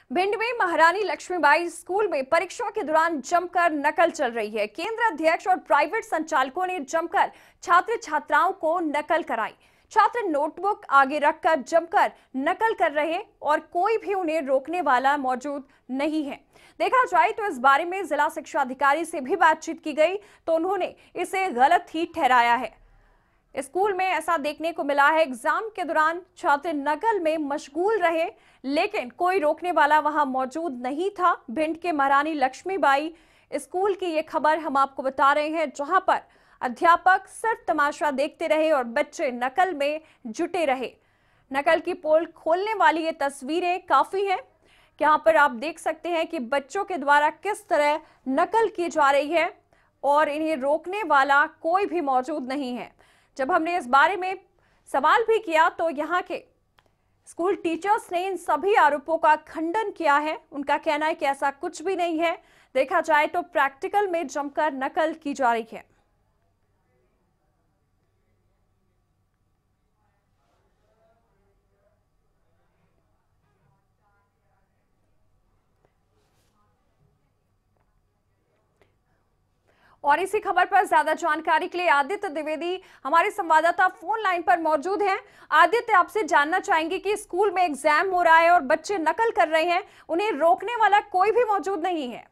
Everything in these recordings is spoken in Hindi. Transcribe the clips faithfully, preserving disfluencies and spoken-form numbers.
भिंड में महारानी लक्ष्मीबाई स्कूल में परीक्षा के दौरान जमकर नकल चल रही है। केंद्र अध्यक्ष और प्राइवेट संचालकों ने जमकर छात्र छात्राओं को नकल कराई। छात्र नोटबुक आगे रखकर जमकर नकल कर रहे और कोई भी उन्हें रोकने वाला मौजूद नहीं है। देखा जाए तो इस बारे में जिला शिक्षा अधिकारी से भी बातचीत की गई तो उन्होंने इसे गलत ही ठहराया है। स्कूल में ऐसा देखने को मिला है, एग्जाम के दौरान छात्र नकल में मशगूल रहे लेकिन कोई रोकने वाला वहां मौजूद नहीं था। भिंड के महारानी लक्ष्मीबाई स्कूल की ये खबर हम आपको बता रहे हैं, जहां पर अध्यापक सिर्फ तमाशा देखते रहे और बच्चे नकल में जुटे रहे। नकल की पोल खोलने वाली ये तस्वीरें काफी हैं। यहाँ पर आप देख सकते हैं कि बच्चों के द्वारा किस तरह नकल की जा रही है और इन्हें रोकने वाला कोई भी मौजूद नहीं है। जब हमने इस बारे में सवाल भी किया तो यहाँ के स्कूल टीचर्स ने इन सभी आरोपों का खंडन किया है। उनका कहना है कि ऐसा कुछ भी नहीं है। देखा जाए तो प्रैक्टिकल में जमकर नकल की जा रही है। और इसी खबर पर ज्यादा जानकारी के लिए आदित्य द्विवेदी हमारे संवाददाता फोन लाइन पर मौजूद हैं। आदित्य, आपसे जानना चाहेंगे कि स्कूल में एग्जाम हो रहा है और बच्चे नकल कर रहे हैं, उन्हें रोकने वाला कोई भी मौजूद नहीं है।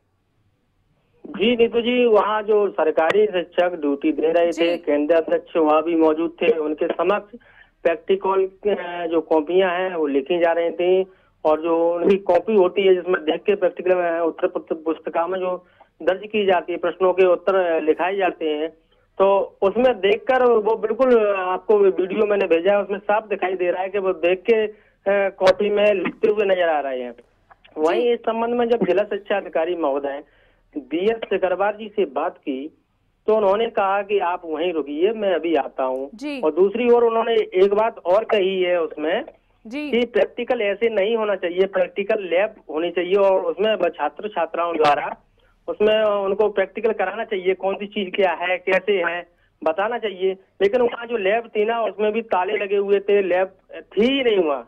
जी नीतू जी, वहाँ जो सरकारी शिक्षक ड्यूटी दे रहे थे, केंद्रीय अध्यक्ष वहाँ भी मौजूद थे। उनके समक्ष प्रैक्टिकल जो कॉपियां हैं वो लिखी जा रही थी और जो उनकी कॉपी होती है जिसमें देख के प्रैक्टिकल उत्तर पुस्तिका में जो दर्ज की जाती है, प्रश्नों के उत्तर लिखाए जाते हैं, तो उसमें देखकर वो बिल्कुल, आपको वीडियो मैंने भेजा है उसमें साफ दिखाई दे रहा है कि वो देख के कॉपी में लिखते हुए नजर आ रहे हैं। वहीं इस संबंध में जब जिला शिक्षा अधिकारी महोदय बी एस सिकरवार जी से बात की तो उन्होंने कहा कि आप वहीं रुकिए, मैं अभी आता हूँ। और दूसरी ओर उन्होंने एक बात और कही है उसमें जी। कि प्रैक्टिकल ऐसे नहीं होना चाहिए, प्रैक्टिकल लैब होनी चाहिए और उसमें छात्र छात्राओं द्वारा उसमें उनको प्रैक्टिकल कराना चाहिए, कौन सी चीज क्या है, कैसे है, बताना चाहिए। लेकिन वहाँ जो लैब थी ना उसमें भी ताले लगे हुए थे, लैब थी ही नहीं वहाँ।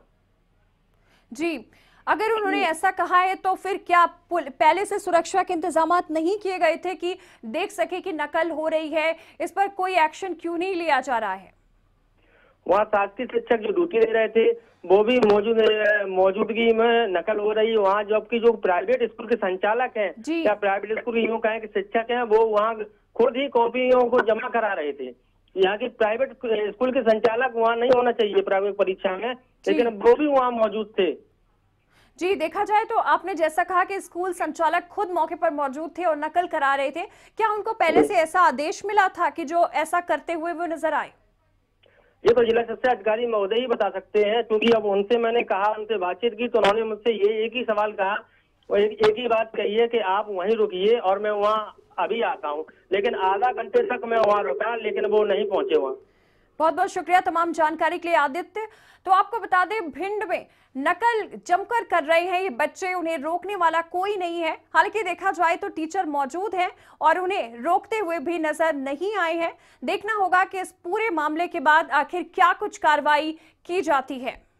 जी, अगर उन्होंने ऐसा कहा है तो फिर क्या पहले से सुरक्षा के इंतजाम नहीं किए गए थे कि देख सके कि नकल हो रही है? इस पर कोई एक्शन क्यों नहीं लिया जा रहा है? वहाँ शासकीय शिक्षक जो ड्यूटी दे रहे थे वो भी मौजूद मौजूदगी में नकल हो रही है वहाँ, जबकि जो प्राइवेट स्कूल के संचालक हैं या प्राइवेट स्कूल यूँ कहें कि शिक्षक हैं, वो वहाँ खुद ही कॉपियों को जमा करा रहे थे। यहाँ की प्राइवेट स्कूल के संचालक वहाँ नहीं होना चाहिए प्राइवेट परीक्षा में, लेकिन वो भी वहाँ मौजूद थे। जी, देखा जाए तो आपने जैसा कहा कि स्कूल संचालक खुद मौके पर मौजूद थे और नकल करा रहे थे, क्या उनको पहले से ऐसा आदेश मिला था कि जो ऐसा करते हुए वो नजर आए? ये तो जिला शिक्षा अधिकारी महोदय ही बता सकते हैं, क्योंकि अब उनसे मैंने कहा, उनसे बातचीत की तो उन्होंने मुझसे ये एक ही सवाल कहा और एक, एक ही बात कही है कि आप वहीं रुकिए और मैं वहाँ अभी आता हूँ। लेकिन आधा घंटे तक मैं वहाँ रुका लेकिन वो नहीं पहुंचे वहाँ। बहुत बहुत शुक्रिया तमाम जानकारी के लिए आदित्य। तो आपको बता दें, भिंड में नकल जमकर कर रहे हैं ये बच्चे, उन्हें रोकने वाला कोई नहीं है। हालांकि देखा जाए तो टीचर मौजूद हैं और उन्हें रोकते हुए भी नजर नहीं आए हैं। देखना होगा कि इस पूरे मामले के बाद आखिर क्या कुछ कार्रवाई की जाती है।